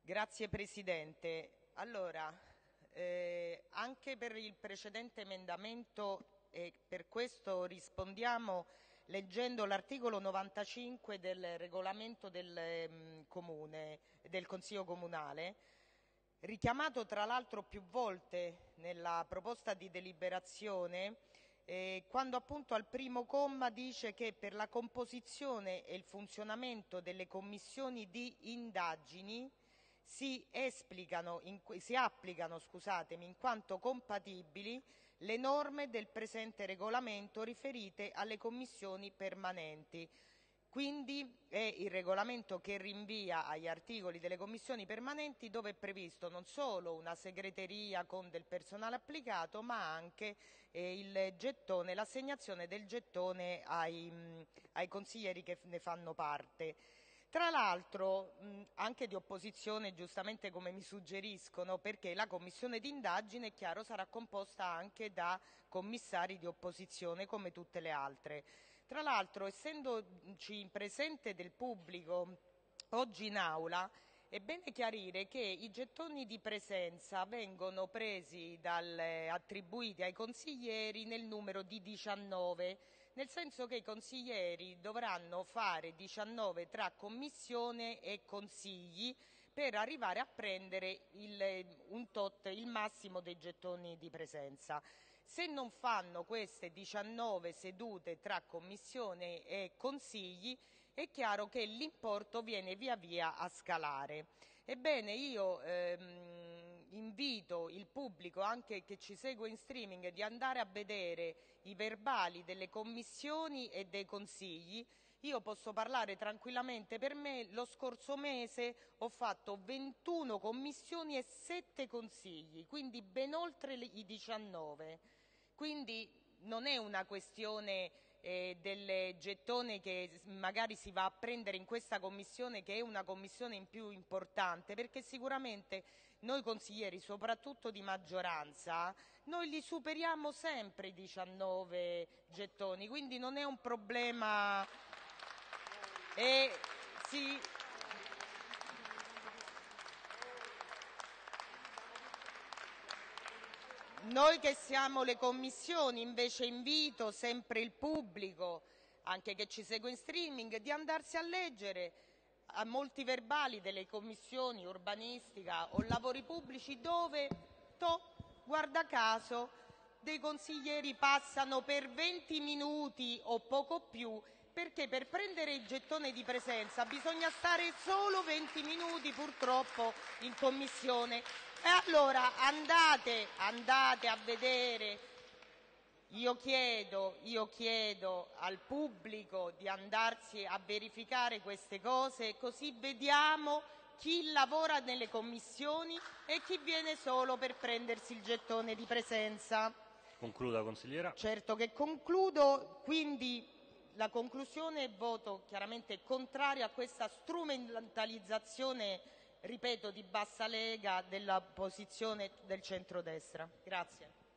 Grazie Presidente. Allora, anche per il precedente emendamento e per questo rispondiamo leggendo l'articolo 95 del regolamento del Consiglio Comunale, richiamato tra l'altro più volte nella proposta di deliberazione, quando appunto al primo comma dice che per la composizione e il funzionamento delle commissioni di indagini si applicano in quanto compatibili le norme del presente regolamento riferite alle commissioni permanenti. Quindi è il regolamento che rinvia agli articoli delle commissioni permanenti, dove è previsto non solo una segreteria con del personale applicato, ma anche l'assegnazione del gettone ai consiglieri che ne fanno parte. Tra l'altro anche di opposizione, giustamente come mi suggeriscono, perché la commissione d'indagine, è chiaro, sarà composta anche da commissari di opposizione come tutte le altre. Tra l'altro, essendoci in presente del pubblico oggi in aula, è bene chiarire che i gettoni di presenza vengono attribuiti ai consiglieri nel numero di 19, nel senso che i consiglieri dovranno fare 19 tra commissione e consigli per arrivare a prendere il massimo dei gettoni di presenza. Se non fanno queste 19 sedute tra commissione e consigli, è chiaro che l'importo viene via via a scalare. Ebbene, io invito il pubblico, anche che ci segue in streaming, di andare a vedere i verbali delle commissioni e dei consigli. Io posso parlare tranquillamente per me, lo scorso mese ho fatto 21 commissioni e 7 consigli, quindi ben oltre i 19. Quindi non è una questione del gettone che magari si va a prendere in questa commissione, che è una commissione in più importante, perché sicuramente noi consiglieri, soprattutto di maggioranza, noi li superiamo sempre i 19 gettoni, quindi non è un problema. Noi che siamo le commissioni invece invito sempre il pubblico, anche che ci segue in streaming, di andarsi a leggere a molti verbali delle commissioni urbanistica o lavori pubblici dove, guarda caso, dei consiglieri passano per 20 minuti o poco più, perché per prendere il gettone di presenza bisogna stare solo 20 minuti purtroppo in commissione. E allora andate a vedere, io chiedo al pubblico di andarsi a verificare queste cose, così vediamo chi lavora nelle commissioni e chi viene solo per prendersi il gettone di presenza. Concluda, consigliera. Certo che concludo, quindi la conclusione è voto chiaramente contrario a questa strumentalizzazione, ripeto, di bassa lega della posizione del centrodestra. Grazie.